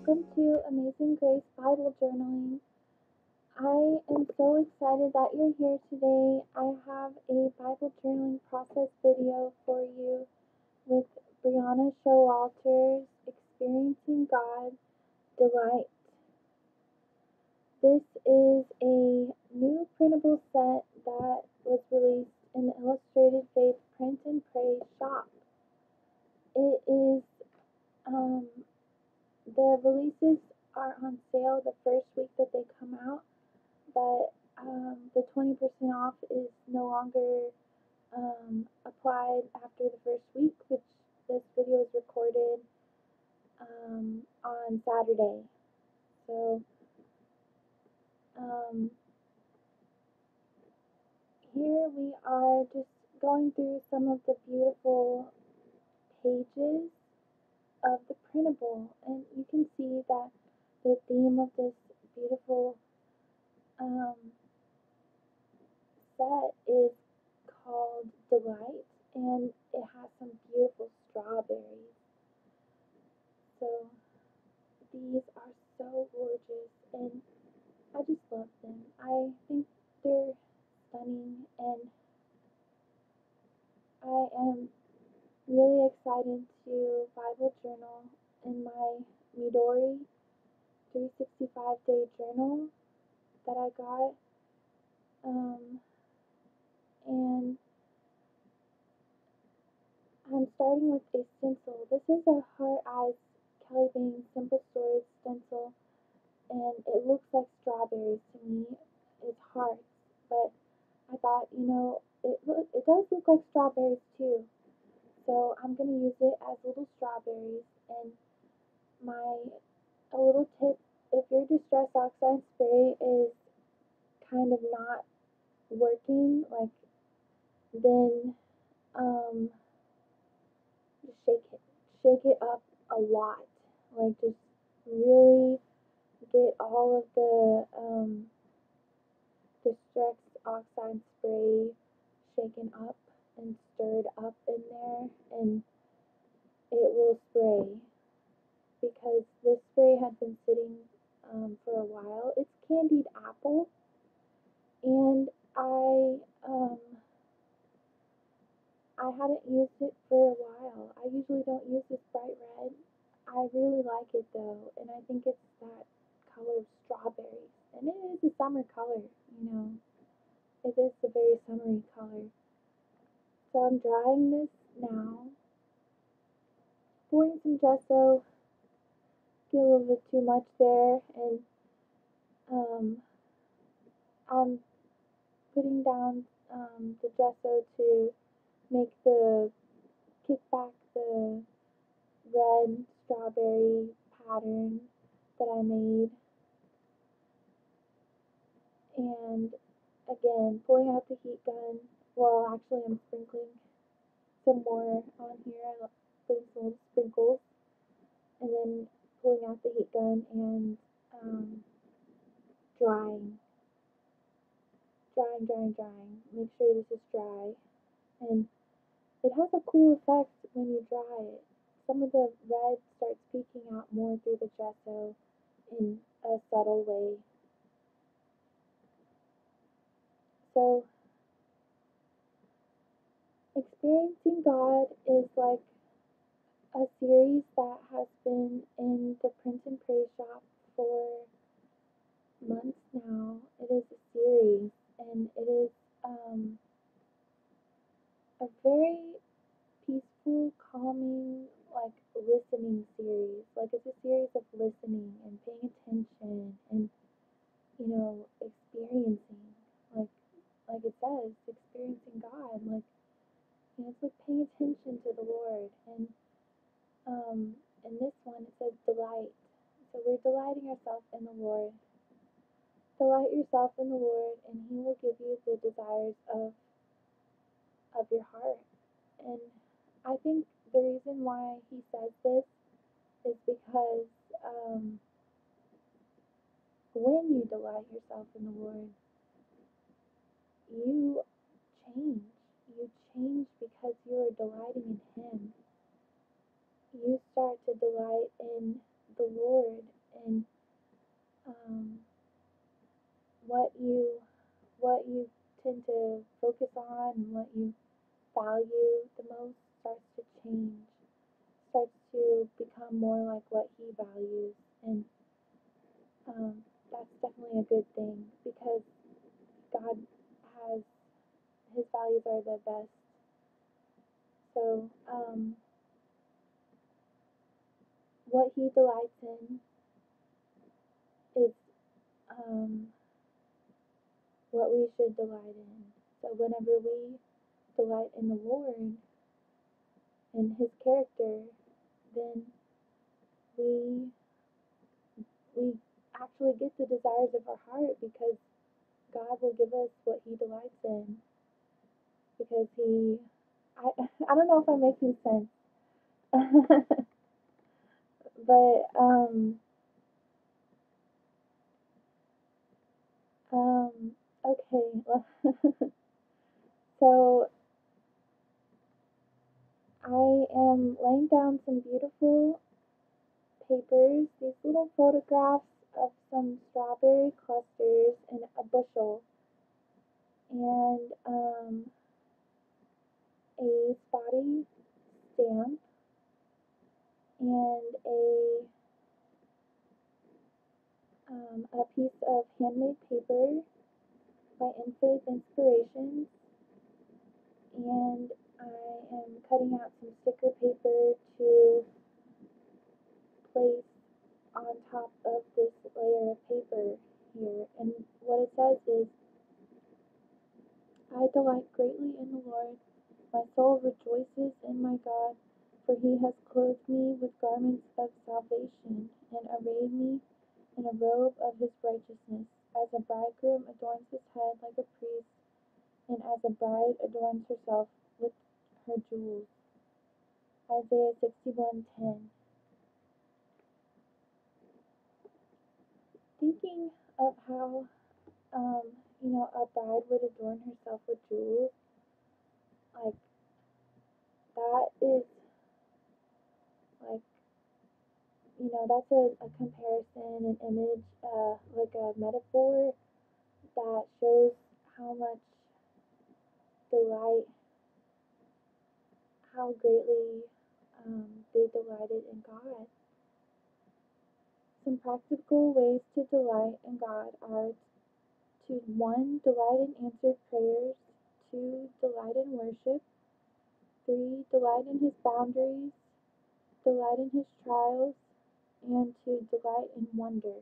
welcome to Amazing Grace Bible Journaling. I am so excited that you're here today. I have a Bible journaling process video for you with Brianna Showalter's Experiencing God Delight. This is a new printable set that was released in the Illustrated Faith Print and Pray shop. It is the releases are on sale the first week that they come out, but the 20% off is no longer applied after the first week, which this video is recorded on Saturday. So here we are just going through some of the beautiful pages of the printable, and you can see that the theme of this beautiful set is called Delight, and it has some beautiful strawberries. So these are so gorgeous, and I just love them. I think they're stunning, and I am really excited to Bible journal in my Midori 365-day journal that I got. And I'm starting with a stencil. This is a Heart Eyes Kelly Bain Simple Storage stencil, and it looks like strawberries to me. It's hearts, but I thought, it does look like strawberries too. So I'm gonna use it as little strawberries. And a little tip: if your distress oxide spray is kind of not working, then just shake it up a lot. Just really get all of the distress oxide spray shaken up and stirred up in there, and it will spray, because this spray had been sitting for a while. It's candied apple, and I hadn't used it for a while. I usually don't use this bright red. I really like it though, and I think it's that color of strawberries. And it is a summer color, It is a very summery color. So I'm drying this now, pouring some gesso, get a little bit too much there, and I'm putting down the gesso to kick back the red strawberry pattern that I made. And again, pulling out the heat gun. Well, actually, I'm sprinkling some more on here. I'm putting some little sprinkles, and then pulling out the heat gun and drying. Make sure this is dry. And it has a cool effect when you dry it. Some of the red starts peeking out more through the gesso in a subtle way. So, Experiencing God is like a series that has been in the Print and Pray shop for months now. It is a series, and it is a very peaceful, calming, listening series. It's a series of listening and paying attention and, experiencing. Like it says, experiencing God. It's like paying attention to the Lord. And in this one, it says delight. So we're delighting ourselves in the Lord. Delight yourself in the Lord, and He will give you the desires of your heart. And I think the reason why He says this is because when you delight yourself in the Lord, you change. You change because you are delighting in Him. You start to delight in the Lord, and um, what you tend to focus on and what you value the most starts to change, starts to become more like what he values, and that's definitely a good thing because God has his values are the best. So what he delights in is what we should delight in. So whenever we delight in the Lord and his character, then we we actually get the desires of our heart because God will give us what he delights in because I I don't know if I'm making sense. But okay. So I am laying down some beautiful papers, these little photographs of some strawberry clusters in a bushel, and a spotty stamp, and a piece of handmade paper by In Faith Inspirations, and I am cutting out some sticker paper to place on top of this layer of paper here. And what it says is, I delight greatly in the Lord. My soul rejoices in my God, for he has clothed me with garments of salvation and arrayed me in a robe of his righteousness, as a bridegroom adorns his head like a priest, and as a bride adorns herself with her jewels. Isaiah 61:10. Thinking of how, a bride would adorn herself with jewels, like, that is, like, that's a comparison, an image, like a metaphor that shows how much delight, how greatly they delighted in God. Some practical ways to delight in God are to 1. Delight in answered prayers, 2. Delight in worship, 3. Delight in his boundaries, delight in his trials, and to delight in wonder.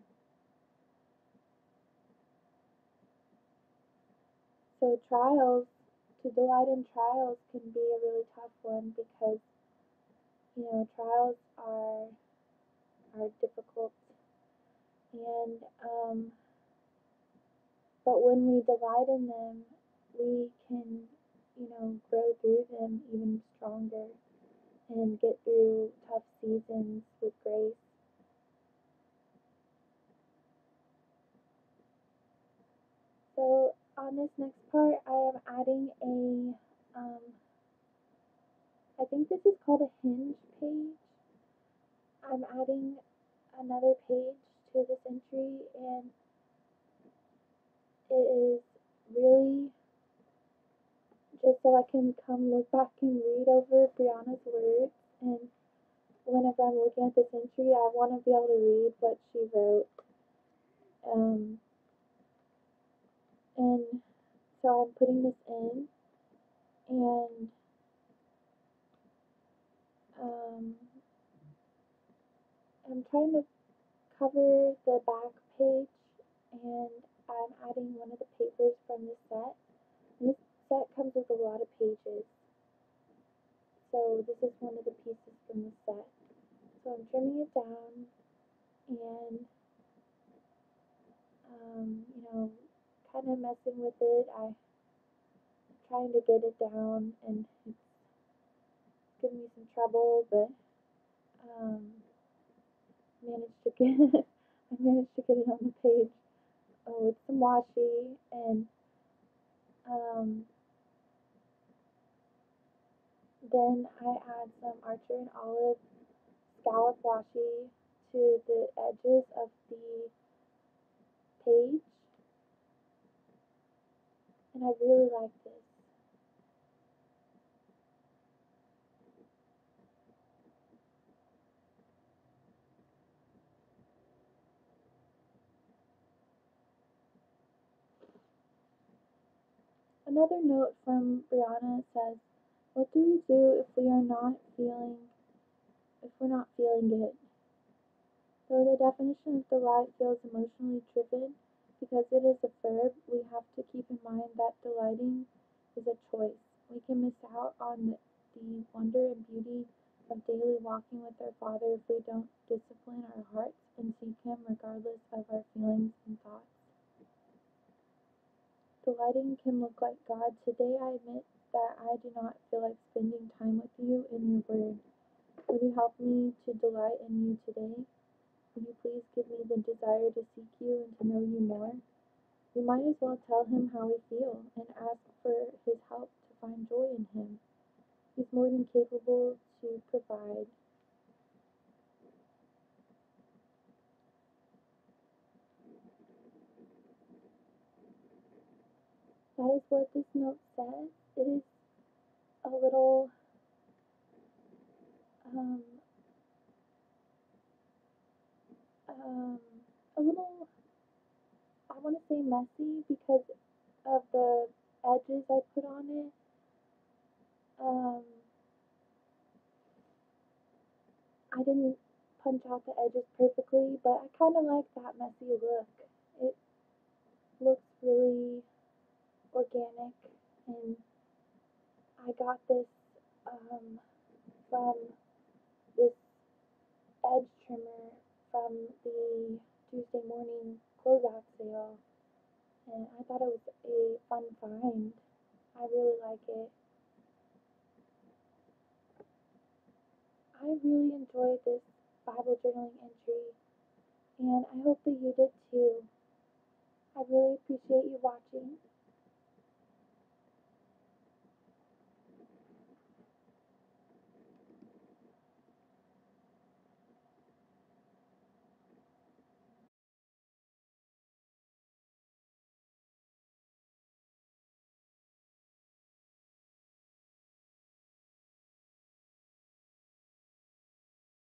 So to delight in trials can be a really tough one because, trials are difficult. And, but when we delight in them, we can, grow through them even stronger and get through tough seasons with grace. So on this next part, I am adding I think this is called a hinge page. I'm adding another page to this entry, and it is really just so I can come look back and read over Brianna's words. And whenever I'm looking at this entry, I want to be able to read what she wrote. And so I'm putting this in, and I'm trying to cover the back page, and I'm adding one of the papers from the set. And this set comes with a lot of pages, so this is one of the pieces from the set. So I'm trimming it down and, kind of messing with it. I'm trying to get it down, and it's giving me some trouble, but I managed to get it on the page. Oh, it's some washi, and then I add some Archer and Olive scallop washi to the edges of the page, and I really like this. Another note from Brianna says, "What do we do if we're not feeling it?" Though the definition of delight feels emotionally driven because it is a verb, we have to keep in mind that delighting is a choice. We can miss out on the wonder and beauty of daily walking with our Father if we don't discipline our hearts and seek Him regardless of our feelings and thoughts. Delighting can look like, "God, today I admit that I do not feel like spending time with you in your word. Would you help me to delight in you today? Would you please give me the desire to seek you and to know you more?" We might as well tell Him how we feel and ask for His help to find joy in Him. He's more than capable to provide. That is what this note says. It is a little, um, um, a little, I want to say messy because of the edges I put on it. Um, I didn't punch out the edges perfectly, but I kind of like that messy look. It looks really organic, and I got this from this edge trimmer from the Tuesday morning closeout sale, and I thought it was a fun find. I really like it. I really enjoyed this Bible journaling entry, and I hope that you did too. I really appreciate you watching.